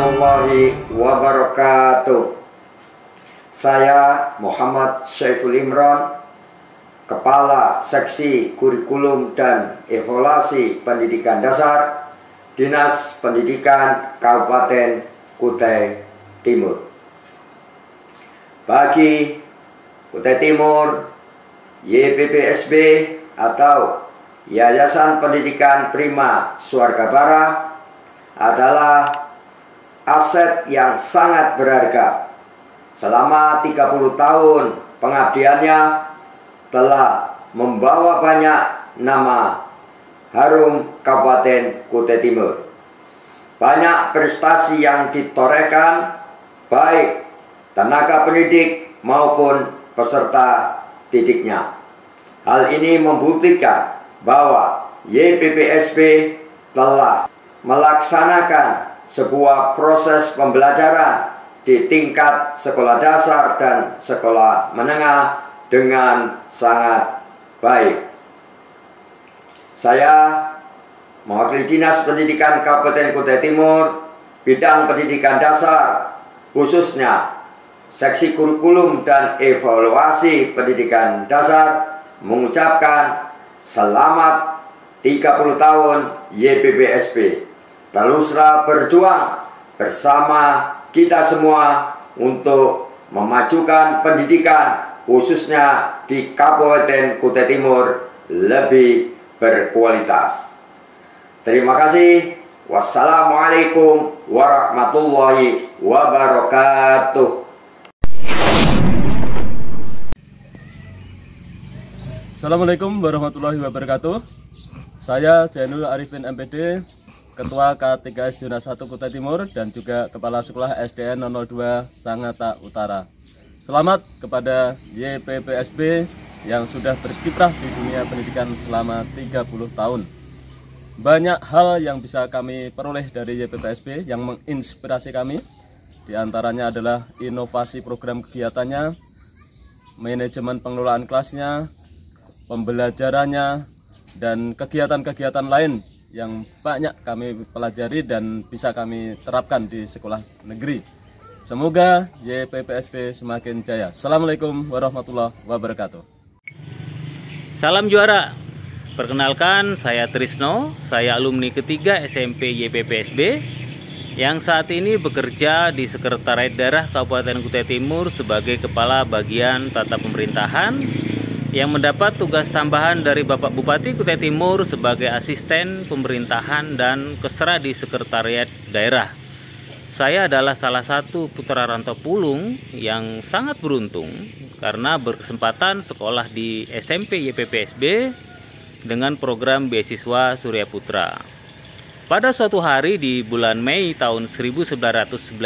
warahmatullahi wabarakatuh. Saya Muhammad Syaiful Imron, Kepala Seksi Kurikulum dan Evaluasi Pendidikan Dasar, Dinas Pendidikan Kabupaten Kutai Timur. Bagi Kutai Timur, YPPSB atau Yayasan Pendidikan Prima Swargabara adalah aset yang sangat berharga. Selama 30 tahun pengabdiannya telah membawa banyak nama harum Kabupaten Kutai Timur. Banyak prestasi yang ditorehkan baik tenaga pendidik maupun peserta didiknya. Hal ini membuktikan bahwa YPPSB telah melaksanakan sebuah proses pembelajaran di tingkat sekolah dasar dan sekolah menengah dengan sangat baik. Saya mewakili Dinas Pendidikan Kabupaten Kutai Timur, bidang pendidikan dasar, khususnya Seksi Kurikulum dan Evaluasi Pendidikan Dasar, mengucapkan selamat 30 tahun YPPSB. Teruslah berjuang bersama kita semua untuk memajukan pendidikan khususnya di Kabupaten Kutai Timur lebih berkualitas. Terima kasih. Wassalamualaikum warahmatullahi wabarakatuh. Assalamualaikum warahmatullahi wabarakatuh. Saya Jainul Arifin MPD, Ketua K3S Zona 1 Kutai Timur dan juga Kepala Sekolah SDN 002 Sangatta Utara. Selamat kepada YPPSB yang sudah berkiprah di dunia pendidikan selama 30 tahun. Banyak hal yang bisa kami peroleh dari YPPSB yang menginspirasi kami. Di antaranya adalah inovasi program kegiatannya, manajemen pengelolaan kelasnya, pembelajarannya, dan kegiatan-kegiatan lain yang banyak kami pelajari dan bisa kami terapkan di sekolah negeri. Semoga YPPSB semakin jaya. Assalamualaikum warahmatullahi wabarakatuh. Salam juara. Perkenalkan, saya Trisno, saya alumni ketiga SMP YPPSB yang saat ini bekerja di Sekretariat Daerah Kabupaten Kutai Timur sebagai Kepala Bagian Tata Pemerintahan yang mendapat tugas tambahan dari Bapak Bupati Kutai Timur sebagai asisten pemerintahan dan kesra di Sekretariat Daerah. Saya adalah salah satu putra rantau Pulung yang sangat beruntung karena berkesempatan sekolah di SMP YPPSB dengan program beasiswa Surya Putra. Pada suatu hari di bulan Mei tahun 1995,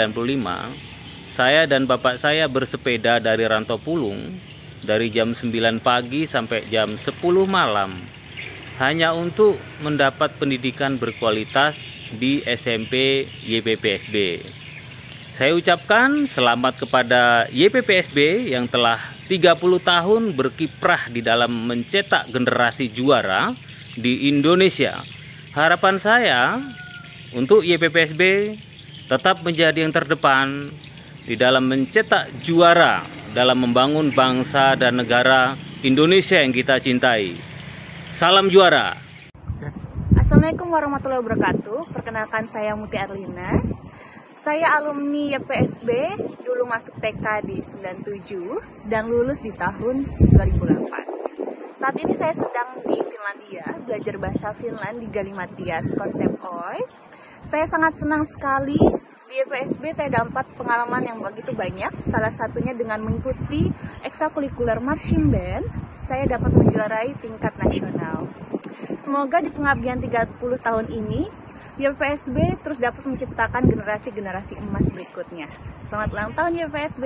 saya dan bapak saya bersepeda dari rantau Pulung dari jam 9 pagi sampai jam 10 malam hanya untuk mendapat pendidikan berkualitas di SMP YPPSB. Saya ucapkan selamat kepada YPPSB yang telah 30 tahun berkiprah di dalam mencetak generasi juara di Indonesia. Harapan saya untuk YPPSB tetap menjadi yang terdepan di dalam mencetak juara dalam membangun bangsa dan negara Indonesia yang kita cintai. Salam juara. Assalamualaikum warahmatullahi wabarakatuh. Perkenalkan, saya Muti Arlina. Saya alumni YPSB, dulu masuk TK di 97 dan lulus di tahun 2008. Saat ini saya sedang di Finlandia, belajar bahasa Finland di Galimatias Konsep Oy. Saya sangat senang sekali. Di YPSB saya dapat pengalaman yang begitu banyak, salah satunya dengan mengikuti ekstrakurikuler marching band, saya dapat menjuarai tingkat nasional. Semoga di pengabdian 30 tahun ini, YPSB terus dapat menciptakan generasi-generasi emas berikutnya. Selamat ulang tahun YPSB!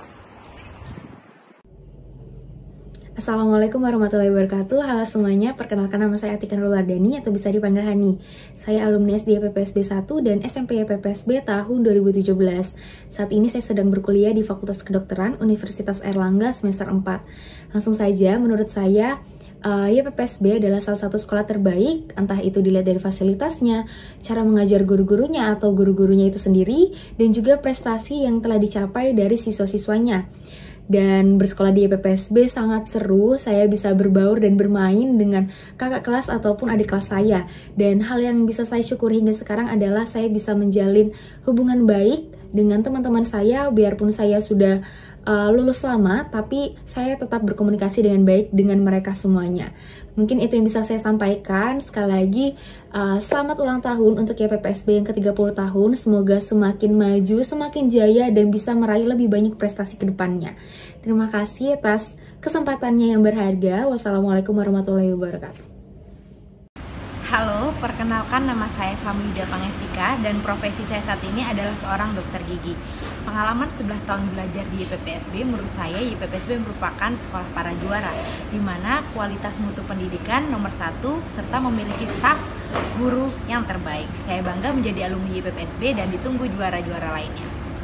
Assalamualaikum warahmatullahi wabarakatuh. Halo semuanya, perkenalkan nama saya Atika Nurlardani atau bisa dipanggil Hani. Saya alumni SD YPPSB 1 dan SMP YPPSB tahun 2017. Saat ini saya sedang berkuliah di Fakultas Kedokteran Universitas Airlangga semester 4. Langsung saja, menurut saya YPPSB adalah salah satu sekolah terbaik, entah itu dilihat dari fasilitasnya, cara mengajar guru-gurunya atau guru-gurunya itu sendiri, dan juga prestasi yang telah dicapai dari siswa-siswanya. Dan bersekolah di YPPSB sangat seru, saya bisa berbaur dan bermain dengan kakak kelas ataupun adik kelas saya. Dan hal yang bisa saya syukuri hingga sekarang adalah saya bisa menjalin hubungan baik dengan teman-teman saya, biarpun saya sudah lulus lama, tapi saya tetap berkomunikasi dengan baik dengan mereka semuanya. Mungkin itu yang bisa saya sampaikan. Sekali lagi, selamat ulang tahun untuk YPPSB yang ke-30 tahun. Semoga semakin maju, semakin jaya, dan bisa meraih lebih banyak prestasi ke depannya. Terima kasih atas kesempatannya yang berharga. Wassalamualaikum warahmatullahi wabarakatuh. Halo, perkenalkan nama saya Famida Pangestika dan profesi saya saat ini adalah seorang dokter gigi. Pengalaman 11 tahun belajar di YPPSB, menurut saya YPPSB merupakan sekolah para juara, di mana kualitas mutu pendidikan nomor 1 serta memiliki staf guru yang terbaik. Saya bangga menjadi alumni YPPSB dan ditunggu juara-juara lainnya.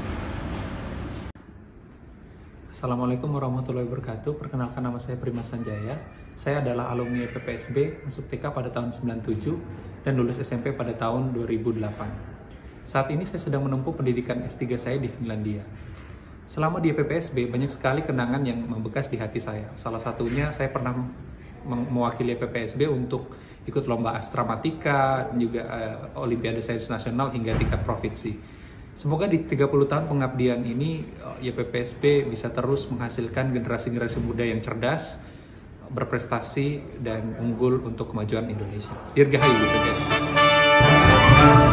Assalamualaikum warahmatullahi wabarakatuh. Perkenalkan nama saya Prima Sanjaya. Saya adalah alumni YPPSB, masuk TK pada tahun 97 dan lulus SMP pada tahun 2008. Saat ini saya sedang menempuh pendidikan S3 saya di Finlandia. Selama di YPPSB banyak sekali kenangan yang membekas di hati saya. Salah satunya saya pernah mewakili YPPSB untuk ikut lomba Astramatika dan juga Olimpiade Sains Nasional hingga tingkat provinsi. Semoga di 30 tahun pengabdian ini YPPSB bisa terus menghasilkan generasi-generasi muda yang cerdas, berprestasi, dan unggul untuk kemajuan Indonesia. Dirgahayu YPPSB.